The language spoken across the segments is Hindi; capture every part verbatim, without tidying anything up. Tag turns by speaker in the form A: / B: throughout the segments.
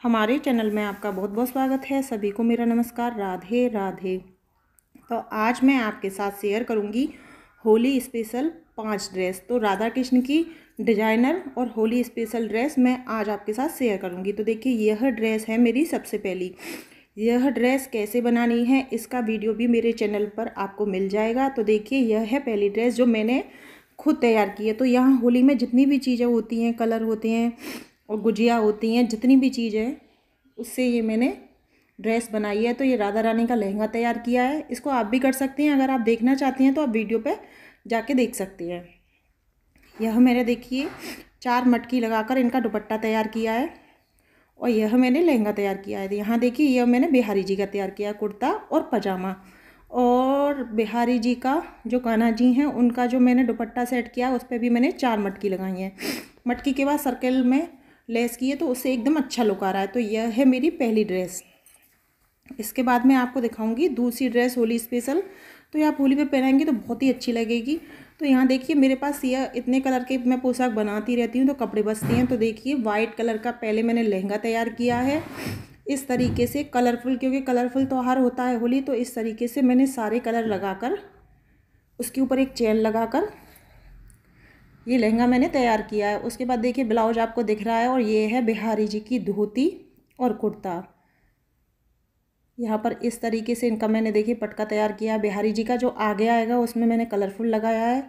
A: हमारे चैनल में आपका बहुत बहुत स्वागत है। सभी को मेरा नमस्कार, राधे राधे। तो आज मैं आपके साथ शेयर करूंगी होली स्पेशल पांच ड्रेस। तो राधा कृष्ण की डिजाइनर और होली स्पेशल ड्रेस मैं आज आपके साथ शेयर करूंगी। तो देखिए, यह ड्रेस है मेरी सबसे पहली। यह ड्रेस कैसे बनानी है इसका वीडियो भी मेरे चैनल पर आपको मिल जाएगा। तो देखिए, यह है पहली ड्रेस जो मैंने खुद तैयार की है। तो यहाँ होली में जितनी भी चीज़ें होती हैं, कलर होते हैं और गुजिया होती हैं, जितनी भी चीज़ है उससे ये मैंने ड्रेस बनाई है। तो ये राधा रानी का लहंगा तैयार किया है। इसको आप भी कर सकती हैं। अगर आप देखना चाहती हैं तो आप वीडियो पे जाके देख सकती हैं। यह मैंने देखिए चार मटकी लगाकर इनका दुपट्टा तैयार किया है और यह मैंने लहंगा तैयार किया है। यहाँ देखिए, यह मैंने बिहारी जी का तैयार किया है, कुर्ता और पजामा। और बिहारी जी का जो कान्हा जी हैं उनका जो मैंने दुपट्टा सेट किया उस पर भी मैंने चार मटकी लगाई हैं। मटकी के बाद सर्कल में लेस की है तो उससे एकदम अच्छा लुक आ रहा है। तो यह है मेरी पहली ड्रेस। इसके बाद मैं आपको दिखाऊंगी दूसरी ड्रेस होली स्पेशल। तो ये आप होली पे पहनेंगे तो बहुत ही अच्छी लगेगी। तो यहाँ देखिए, मेरे पास यह इतने कलर के मैं पोशाक बनाती रहती हूँ तो कपड़े बचते हैं। तो देखिए, वाइट कलर का पहले मैंने लहंगा तैयार किया है इस तरीके से कलरफुल, क्योंकि कलरफुल त्योहार होता है होली। तो इस तरीके से मैंने सारे कलर लगाकर उसके ऊपर एक चेन लगाकर ये लहंगा मैंने तैयार किया है। उसके बाद देखिए, ब्लाउज आपको दिख रहा है और ये है बिहारी जी की धोती और कुर्ता। यहाँ पर इस तरीके से इनका मैंने देखिए पटका तैयार किया है। बिहारी जी का जो आगे आएगा उसमें मैंने कलरफुल लगाया है।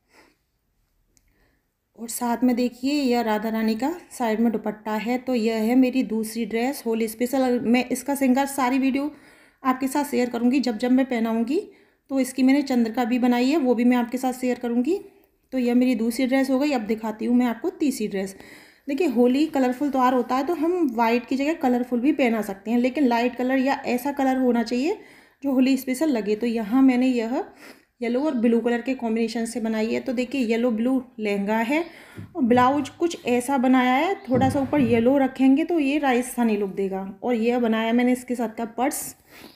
A: और साथ में देखिए, यह राधा रानी का साइड में दुपट्टा है। तो यह है मेरी दूसरी ड्रेस होली स्पेशल। मैं इसका श्रृंगार सारी वीडियो आपके साथ शेयर करूँगी जब जब मैं पहनाऊँगी। तो इसकी मैंने चंद्रिका भी बनाई है, वो भी मैं आपके साथ शेयर करूँगी। तो यह मेरी दूसरी ड्रेस हो गई। अब दिखाती हूँ मैं आपको तीसरी ड्रेस। देखिए, होली कलरफुल त्योहार होता है तो हम वाइट की जगह कलरफुल भी पहना सकते हैं, लेकिन लाइट कलर या ऐसा कलर होना चाहिए जो होली स्पेशल लगे। तो यहाँ मैंने यह येलो और ब्लू कलर के कॉम्बिनेशन से बनाई है। तो देखिए, येलो ब्लू लहंगा है और ब्लाउज कुछ ऐसा बनाया है, थोड़ा सा ऊपर येलो रखेंगे तो ये राजस्थानी लुक देगा। और यह बनाया मैंने इसके साथ का पर्स।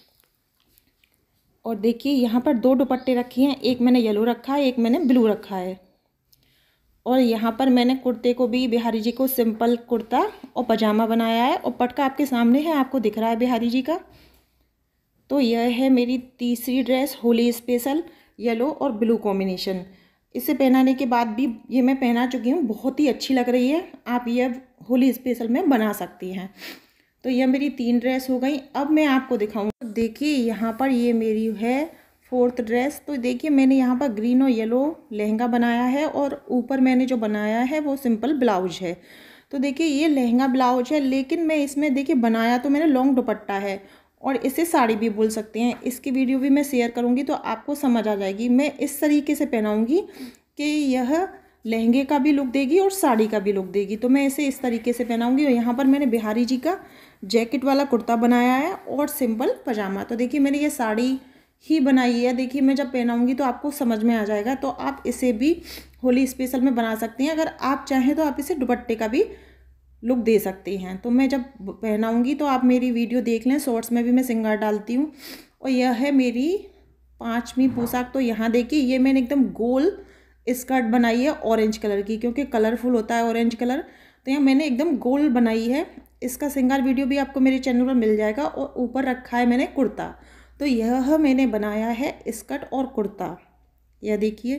A: और देखिए, यहाँ पर दो दुपट्टे रखे हैं, एक मैंने येलो रखा है, एक मैंने ब्लू रखा है। और यहाँ पर मैंने कुर्ते को भी बिहारी जी को सिंपल कुर्ता और पजामा बनाया है और पटका आपके सामने है, आपको दिख रहा है बिहारी जी का। तो यह है मेरी तीसरी ड्रेस होली स्पेशल, येलो और ब्लू कॉम्बिनेशन। इसे पहनाने के बाद भी ये मैं पहना चुकी हूँ, बहुत ही अच्छी लग रही है। आप यह होली स्पेशल में बना सकती हैं। तो यह मेरी तीन ड्रेस हो गई। अब मैं आपको दिखाऊँगी। देखिए, यहाँ पर ये मेरी है फोर्थ ड्रेस। तो देखिए, मैंने यहाँ पर ग्रीन और येलो लहंगा बनाया है और ऊपर मैंने जो बनाया है वो सिंपल ब्लाउज है। तो देखिए, ये लहंगा ब्लाउज है, लेकिन मैं इसमें देखिए बनाया तो मैंने लॉन्ग दुपट्टा है और इसे साड़ी भी बोल सकते हैं। इसकी वीडियो भी मैं शेयर करूँगी तो आपको समझ आ जाएगी। मैं इस तरीके से पहनाऊँगी कि यह लहंगे का भी लुक देगी और साड़ी का भी लुक देगी। तो मैं इसे इस तरीके से पहनाऊँगी। और यहाँ पर मैंने बिहारी जी का जैकेट वाला कुर्ता बनाया है और सिंपल पजामा। तो देखिए, मैंने ये साड़ी ही बनाई है। देखिए, मैं जब पहनाऊंगी तो आपको समझ में आ जाएगा। तो आप इसे भी होली स्पेशल में बना सकती हैं। अगर आप चाहें तो आप इसे दुपट्टे का भी लुक दे सकती हैं। तो मैं जब पहनाऊंगी तो आप मेरी वीडियो देख लें, शॉर्ट्स में भी मैं श्रृंगार डालती हूँ। और यह है मेरी पांचवी पोशाक। तो यहाँ देखिए, ये मैंने एकदम गोल स्कर्ट बनाई है ऑरेंज कलर की, क्योंकि कलरफुल होता है ऑरेंज कलर। तो यहाँ मैंने एकदम गोल बनाई है। इसका श्रृंगार वीडियो भी आपको मेरे चैनल पर मिल जाएगा। और ऊपर रखा है मैंने कुर्ता। तो यह मैंने बनाया है स्कर्ट और कुर्ता, यह देखिए।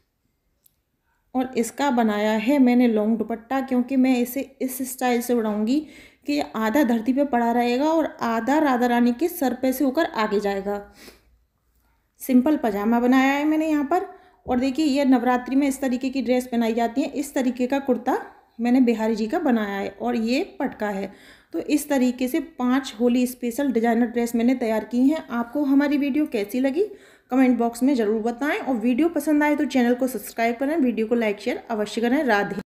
A: और इसका बनाया है मैंने लॉन्ग दुपट्टा, क्योंकि मैं इसे इस स्टाइल से उड़ाऊंगी कि ये आधा धरती पे पड़ा रहेगा और आधा राधा रानी के सर पे से होकर आगे जाएगा। सिंपल पजामा बनाया है मैंने यहाँ पर। और देखिए, यह नवरात्रि में इस तरीके की ड्रेस पहनाई जाती है। इस तरीके का कुर्ता मैंने बिहारी जी का बनाया है और ये पटका है। तो इस तरीके से पांच होली स्पेशल डिजाइनर ड्रेस मैंने तैयार की हैं। आपको हमारी वीडियो कैसी लगी कमेंट बॉक्स में ज़रूर बताएं। और वीडियो पसंद आए तो चैनल को सब्सक्राइब करें, वीडियो को लाइक शेयर अवश्य करें। राधे।